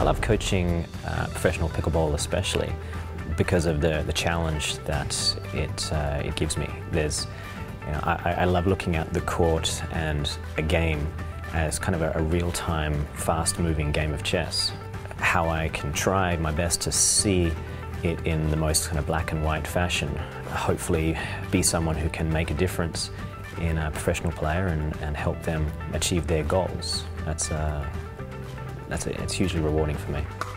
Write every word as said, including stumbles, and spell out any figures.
love coaching uh, professional pickleball especially because of the, the challenge that it, uh, it gives me. There's, you know, I, I love looking at the court and a game as kind of a, a real-time, fast-moving game of chess. How I can try my best to see it in the most kind of black and white fashion. Hopefully be someone who can make a difference in a professional player and, and help them achieve their goals. That's, uh, that's a, it's hugely rewarding for me.